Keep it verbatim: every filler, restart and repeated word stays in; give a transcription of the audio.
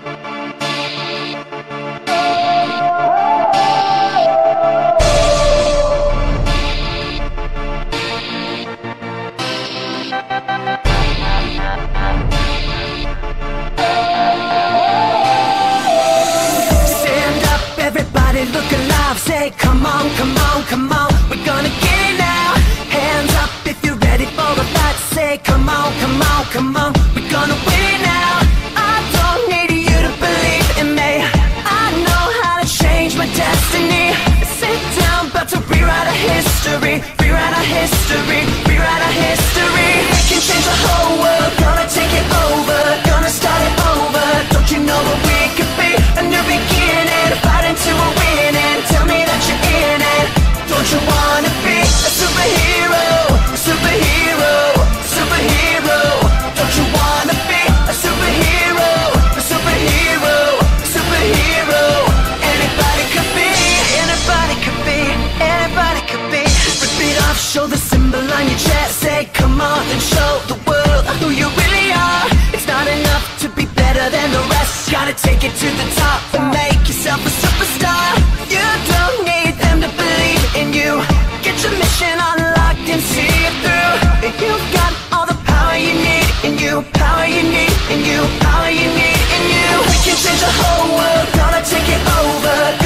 Look alive, say come on, come on, come on, we're gonna get it now. Hands up if you're ready for the fight. Say come on, come on, come on, we're gonna win it now. I don't need you to believe in me, I know how to change my destiny. Sit down, about to rewrite our history, rewrite our history, rewrite our history. We can change the whole world, gonna take it over, gonna start it over. Don't you know what we could be? A new beginning, fighting to a winning. Tell me that you're in it. Don't you wanna be a superhero, a superhero, a superhero? Don't you wanna be a superhero, a superhero, a superhero? Anybody could be, anybody could be, anybody could be. Rip it off, show the symbol on your chest. Say come on and show the world who you really are. It's not enough to be better than the rest, gotta take it to the top and make yourself a superstar. You don't need them to believe in you, get your mission unlocked and see it through. You've got all the power you need in you, power you need in you, power you need in you. We can change the whole world, gonna take it over.